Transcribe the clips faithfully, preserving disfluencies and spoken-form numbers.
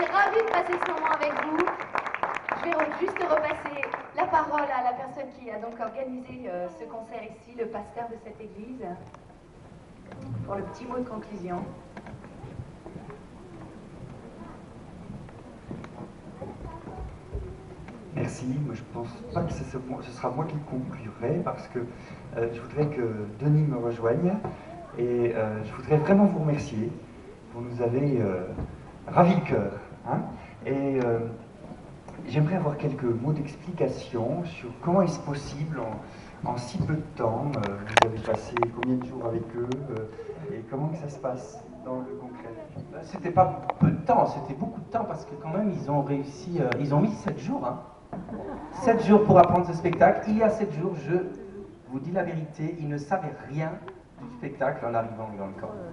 C'est ravi de passer ce moment avec vous. Je vais re- juste repasser la parole à la personne qui a donc organisé euh, ce concert ici, le pasteur de cette église, pour le petit mot de conclusion. Merci, moi je pense pas que ce sera, ce sera moi qui conclurai parce que euh, je voudrais que Denis me rejoigne et euh, je voudrais vraiment vous remercier. Vous nous avez euh, ravi le cœur. Hein, et euh, j'aimerais avoir quelques mots d'explication sur comment est-ce possible en, en si peu de temps, euh, vous avez passé combien de jours avec eux euh, et comment que ça se passe dans le concret. C'était pas peu de temps, c'était beaucoup de temps parce que quand même ils ont réussi, euh, ils ont mis sept jours. Hein. sept jours pour apprendre ce spectacle. Il y a sept jours, je vous dis la vérité, ils ne savaient rien du spectacle en arrivant dans le camp.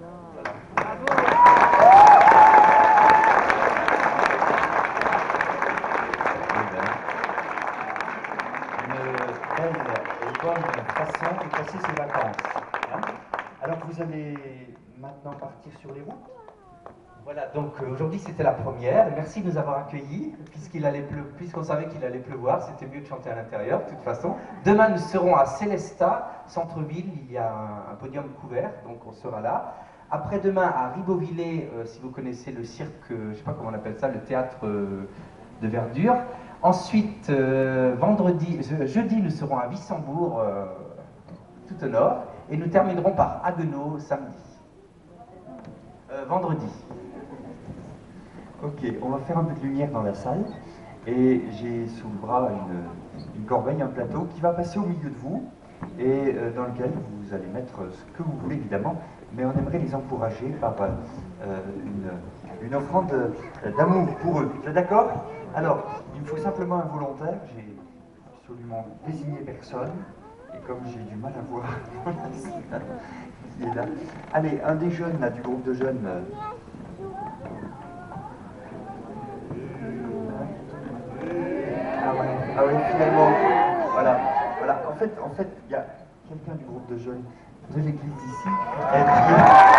Une belle et bonne façon de passer ses vacances. Hein. Alors vous allez maintenant partir sur les routes. Voilà, donc euh, aujourd'hui c'était la première. Merci de nous avoir accueillis, puisqu'il allait pleu- puisqu'on savait qu'il allait pleuvoir, c'était mieux de chanter à l'intérieur, de toute façon. Demain nous serons à Célestat, centre-ville, il y a un, un podium couvert, donc on sera là. Après-demain à Ribeauvillé, euh, si vous connaissez le cirque, euh, je ne sais pas comment on appelle ça, le théâtre euh, de verdure. Ensuite, euh, vendredi, je- jeudi, nous serons à Wissembourg, euh, tout au nord, et nous terminerons par Haguenau samedi. Euh, vendredi. Ok, on va faire un peu de lumière dans la salle et j'ai sous le bras une, une corbeille, un plateau qui va passer au milieu de vous et euh, dans lequel vous allez mettre ce que vous voulez évidemment, mais on aimerait les encourager par euh, une, une offrande euh, d'amour pour eux. Vous êtes d'accord? Alors, il me faut simplement un volontaire, j'ai absolument désigné personne et comme j'ai du mal à voir qui est là. Allez, un des jeunes là, du groupe de jeunes. euh, Ah ouais, ah ouais, finalement, voilà, voilà. En fait, en fait, il y a quelqu'un du groupe de jeunes de l'église ici. Et puis,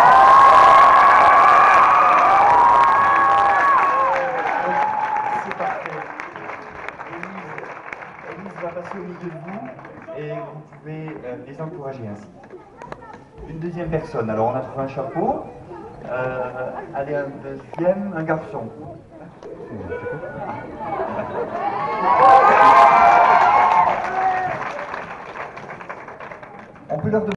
c'est parfait. Élise, Élise va passer au milieu de vous et vous pouvez euh, les encourager ainsi. Une deuxième personne. Alors, on a trouvé un chapeau. Euh, allez, un deuxième, un garçon. On peut leur demander